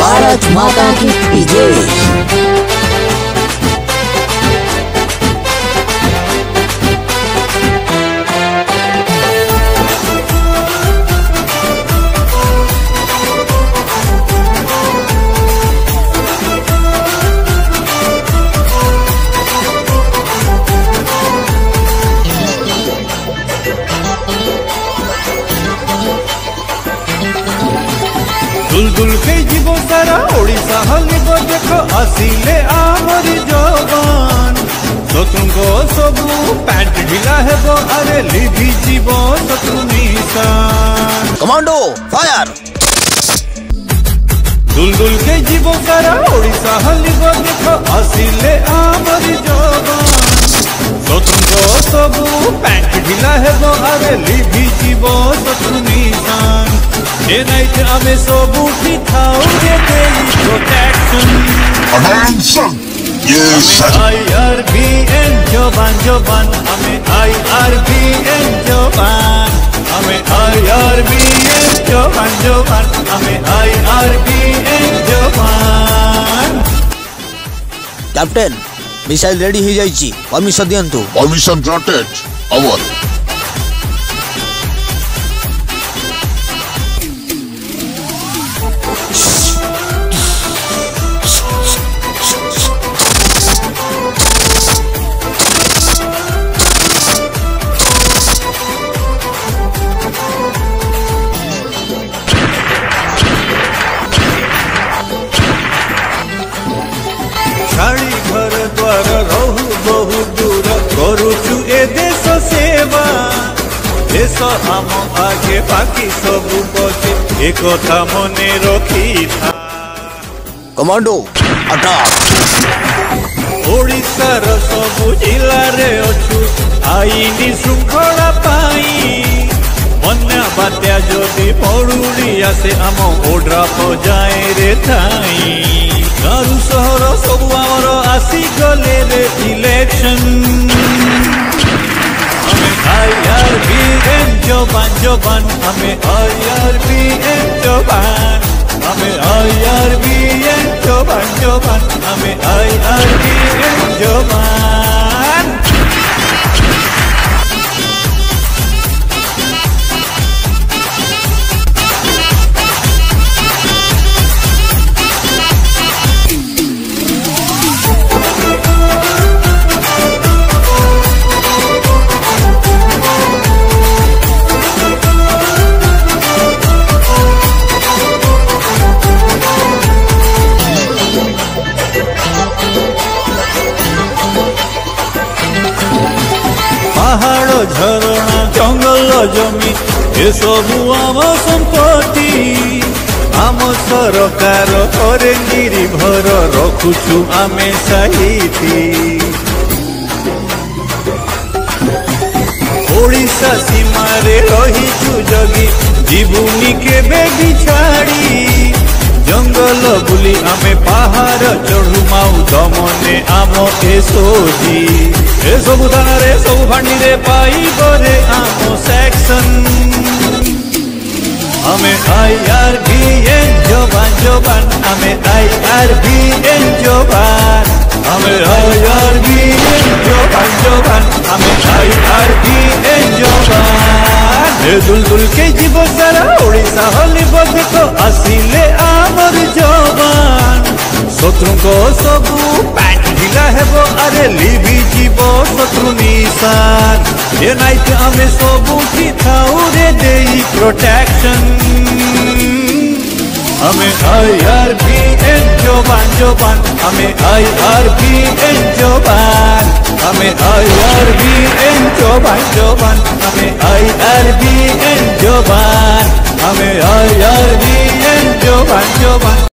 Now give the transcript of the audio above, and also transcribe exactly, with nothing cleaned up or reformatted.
भारत माता की जय। दुलदुल के जीव सारा ओडिशा हलिब देख आसिले आमरी जवान शत्रुंको सबू पैंट ढिला हेबो अरे लिभि जीव शत्रु निशान। Commando fire. दुलदुल के जीव सारा ओडिशा हलिब देख आसिले आमरी जवान शत्रुंको सबू पैंट ढिला हेबो अरे लिभि जीव शत्रु निशान। ए नाइट आमे सबू की थाउ रे देई protection. Attention! Yes, sir. I R B N जवान जवान हमें I R B N जवान हमें I R B N जवान जवान हमें I R B N जवान। कैप्टन मिसाइल रेडी हो जाइछि परमिशन दियंतु। Permission granted. Over. छाड़ी घर द्वार रहु बहु दूर करुचु ए देश सेवा देश आम आगे बाकी सबू बचे एक कथा मने रखी था। Commando attack. ओडिशार सबू जिला रे अछु आईनी श्रृंखला पाई बन्या बात्या जदि मरुड़ी आसे आम ओड्रा जाए रे थाई। गारू सहर सबू आमर आसी गले रे इलेक्शन हमें I R B N जवान जवान हमें I R B N जवान हमें I R B N जवान जवान हमें I R B N जवान। पहाड़ झरणा जंगल जमी ए सबू आम संपत्ति आम सरकार करे निर्भर रखुचु आमे साहिती। ओडिशा सीमारे रहिचु जगी जीवुनी केबे भी छाड़ी जंगल बुली आमे पहाड़ चढ़ू माऊ दमने आम ए सोजी ए सबू थाना रे सबू फांडी रे पाई बरे आम सेक्शन हमें I R B N जवान जवान हमें I R B N जवान हमें I R B N जवान जवान हमें I R B N जवान। ए दुलदुल के जीव सारा ओडिशा हलिब देख आसिले आमर जवान शत्रुंको सबू पैंट ढिला हेबो अरे लिभि जीव शत्रु निशान। ए नाइट आमे सबू की थाउ रे देई प्रोटेक्शन हमें I R B N जवान जवान हमें I R B N जवान हमें I R B N जवान जवान हमें I R B N जवान हमें I R B N जवान जवान।